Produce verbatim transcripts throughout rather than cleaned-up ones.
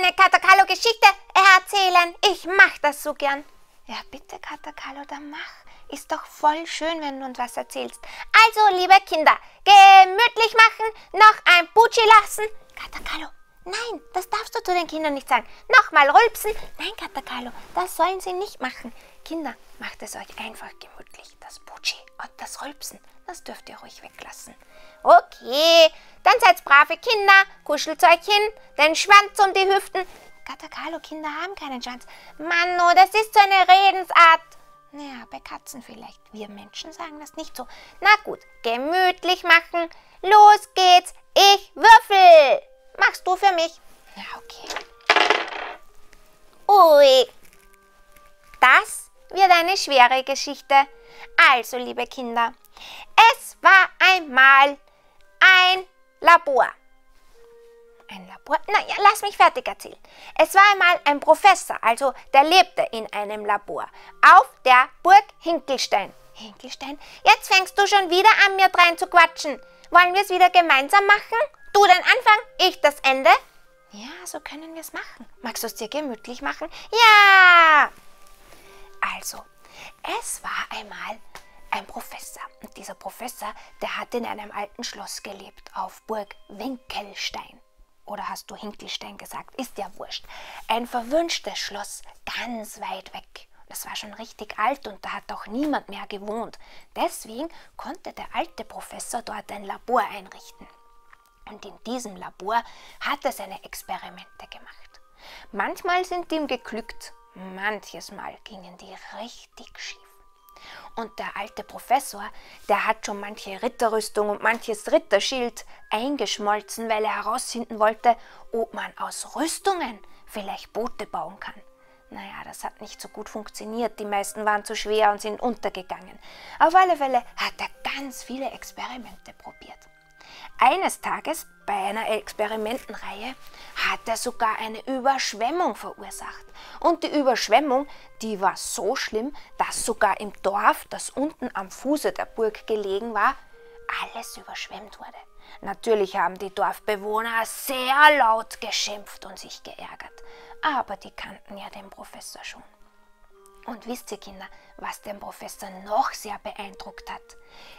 eine Katakalo-Geschichte erzählen? Ich mach das so gern. Ja, bitte, Katakalo, dann mach. Ist doch voll schön, wenn du uns was erzählst. Also, liebe Kinder, gemütlich machen, noch ein Butschi lassen. Katakalo, nein, das darfst du zu den Kindern nicht sagen. Nochmal rülpsen. Nein, Katakalo, das sollen sie nicht machen. Kinder, macht es euch einfach gemütlich. Das Butschi und das Rülpsen, das dürft ihr ruhig weglassen. Okay, dann seid brave Kinder, kuschelt euch hin, den Schwanz um die Hüften. Katakalo, Kinder haben keinen Schwanz. Mano, das ist so eine Redensart. Naja, bei Katzen vielleicht. Wir Menschen sagen das nicht so. Na gut, gemütlich machen. Los geht's. Ich würfel. Machst du für mich? Ja, okay. Ui. Das wird eine schwere Geschichte. Also, liebe Kinder, es war einmal ein Labor. Ein Labor? Na ja, lass mich fertig erzählen. Es war einmal ein Professor, also der lebte in einem Labor auf der Burg Hinkelstein. Hinkelstein? Jetzt fängst du schon wieder an, mir drein zu quatschen. Wollen wir es wieder gemeinsam machen? Du den Anfang, ich das Ende? Ja, so können wir es machen. Magst du es dir gemütlich machen? Ja! Also, es war einmal ein Professor. Und dieser Professor, der hat in einem alten Schloss gelebt auf Burg Winkelstein. Oder hast du Hinkelstein gesagt? Ist ja wurscht. Ein verwünschtes Schloss, ganz weit weg. Das war schon richtig alt und da hat auch niemand mehr gewohnt. Deswegen konnte der alte Professor dort ein Labor einrichten. Und in diesem Labor hat er seine Experimente gemacht. Manchmal sind die ihm geglückt, manches Mal gingen die richtig schief. Und der alte Professor, der hat schon manche Ritterrüstung und manches Ritterschild eingeschmolzen, weil er herausfinden wollte, ob man aus Rüstungen vielleicht Boote bauen kann. Naja, das hat nicht so gut funktioniert. Die meisten waren zu schwer und sind untergegangen. Auf alle Fälle hat er ganz viele Experimente probiert. Eines Tages bei einer Experimentenreihe hat er sogar eine Überschwemmung verursacht. Und die Überschwemmung, die war so schlimm, dass sogar im Dorf, das unten am Fuße der Burg gelegen war, alles überschwemmt wurde. Natürlich haben die Dorfbewohner sehr laut geschimpft und sich geärgert. Aber die kannten ja den Professor schon. Und wisst ihr, Kinder, was den Professor noch sehr beeindruckt hat?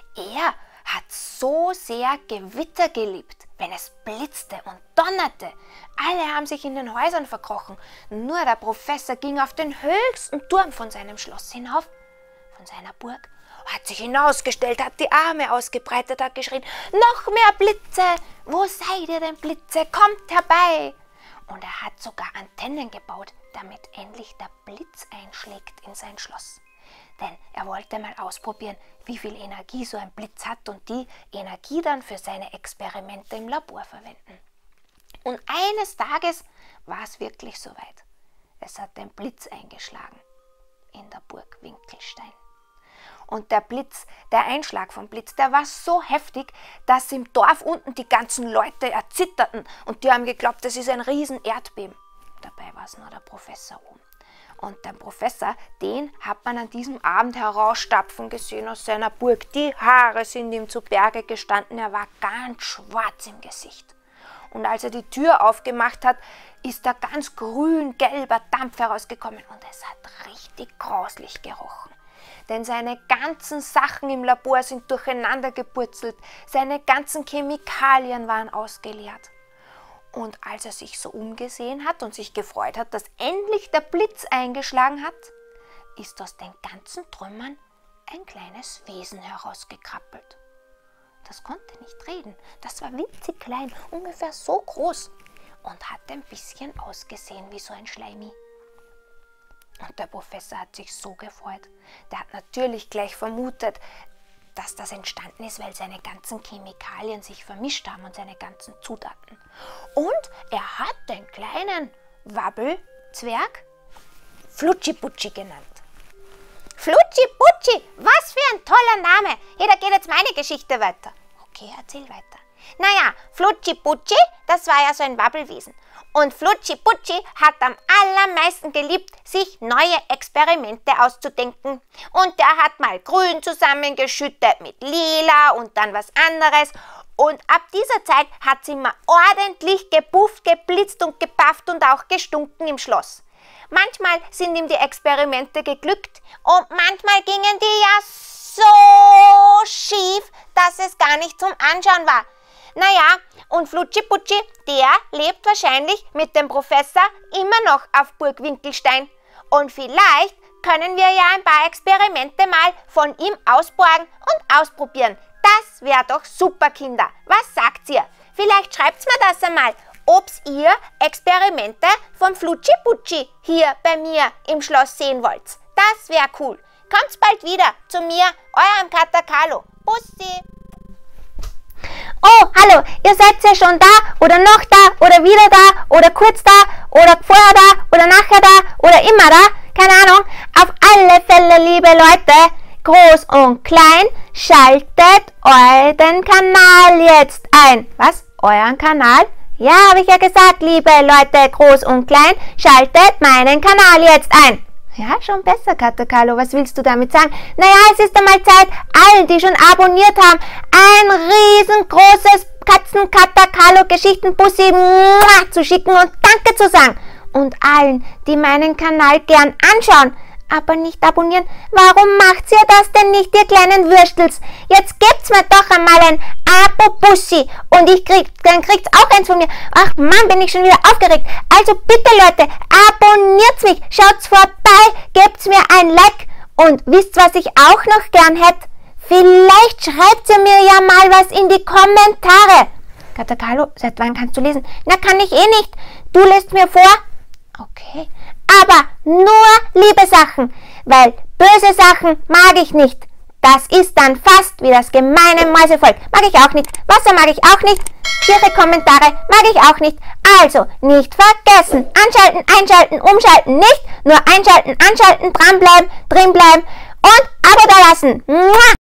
Er hat so sehr Gewitter geliebt, wenn es blitzte und donnerte. Alle haben sich in den Häusern verkrochen. Nur der Professor ging auf den höchsten Turm von seinem Schloss hinauf, von seiner Burg, hat sich hinausgestellt, hat die Arme ausgebreitet, hat geschrien, noch mehr Blitze, wo seid ihr denn Blitze, kommt herbei. Und er hat sogar Antennen gebaut, damit endlich der Blitz einschlägt in sein Schloss. Denn er wollte mal ausprobieren, wie viel Energie so ein Blitz hat und die Energie dann für seine Experimente im Labor verwenden. Und eines Tages war es wirklich soweit. Es hat ein Blitz eingeschlagen in der Burg Winkelstein. Und der Blitz, der Einschlag vom Blitz, der war so heftig, dass im Dorf unten die ganzen Leute erzitterten und die haben geglaubt, das ist ein riesen Erdbeben. Dabei war es nur der Professor oben. Und den Professor, den hat man an diesem Abend herausstapfen gesehen aus seiner Burg. Die Haare sind ihm zu Berge gestanden, er war ganz schwarz im Gesicht. Und als er die Tür aufgemacht hat, ist da ganz grün-gelber Dampf herausgekommen und es hat richtig grauslich gerochen. Denn seine ganzen Sachen im Labor sind durcheinander gepurzelt, seine ganzen Chemikalien waren ausgeleert. Und als er sich so umgesehen hat und sich gefreut hat, dass endlich der Blitz eingeschlagen hat, ist aus den ganzen Trümmern ein kleines Wesen herausgekrabbelt. Das konnte nicht reden, das war winzig klein, ungefähr so groß und hat ein bisschen ausgesehen wie so ein Schleimi. Und der Professor hat sich so gefreut. Der hat natürlich gleich vermutet, dass das entstanden ist, weil seine ganzen Chemikalien sich vermischt haben und seine ganzen Zutaten. Und er hat den kleinen Wabbelzwerg Flutschi-Putschi genannt. Flutschi-Putschi, was für ein toller Name. Hier, da geht jetzt meine Geschichte weiter. Okay, erzähl weiter. Naja, Flutschi-Putschi, das war ja so ein Wabbelwesen. Und Flutschi Putschi hat am allermeisten geliebt, sich neue Experimente auszudenken. Und der hat mal grün zusammengeschüttet mit lila und dann was anderes. Und ab dieser Zeit hat sie immer ordentlich gebufft, geblitzt und gepafft und auch gestunken im Schloss. Manchmal sind ihm die Experimente geglückt und manchmal gingen die ja so schief, dass es gar nicht zum Anschauen war. Naja, und Flutschi Putschi, der lebt wahrscheinlich mit dem Professor immer noch auf Burg Winkelstein. Und vielleicht können wir ja ein paar Experimente mal von ihm ausborgen und ausprobieren. Das wäre doch super, Kinder. Was sagt ihr? Vielleicht schreibt's mir das einmal, ob's ihr Experimente von Flutschi Putschi hier bei mir im Schloss sehen wollt. Das wäre cool. Kommt bald wieder zu mir, eurem Kater Carlo. Bussi! Oh, hallo, ihr seid ja schon da oder noch da oder wieder da oder kurz da oder vorher da oder nachher da oder immer da, keine Ahnung. Auf alle Fälle, liebe Leute, groß und klein, schaltet euren Kanal jetzt ein. Was? Euren Kanal? Ja, habe ich ja gesagt, liebe Leute, groß und klein, schaltet meinen Kanal jetzt ein. Ja, schon besser, Kater Carlo. Was willst du damit sagen? Naja, es ist einmal Zeit, allen, die schon abonniert haben, ein riesengroßes Katzen-Kater Carlo Geschichtenbussi zu schicken und Danke zu sagen. Und allen, die meinen Kanal gern anschauen, aber nicht abonnieren, warum macht ihr das denn nicht, ihr kleinen Würstels? Jetzt gebt's mir doch einmal ein Abo-Bussi und ich krieg, dann kriegt's auch eins von mir. Ach Mann, bin ich schon wieder aufgeregt. Also bitte Leute, abonniert's mich, schaut's vorbei, gebt's mir ein Like und wisst, was ich auch noch gern hätte? Vielleicht schreibt ihr mir ja mal was in die Kommentare. Kater Carlo, seit wann kannst du lesen? Na, kann ich eh nicht. Du lässt mir vor. Okay. Aber nur liebe Sachen, weil böse Sachen mag ich nicht. Das ist dann fast wie das gemeine Mäusevolk. Mag ich auch nicht. Wasser mag ich auch nicht. Schiere Kommentare mag ich auch nicht. Also nicht vergessen. Anschalten, einschalten, umschalten nicht. Nur einschalten, anschalten, dranbleiben, drinbleiben und Abo da lassen. Mua!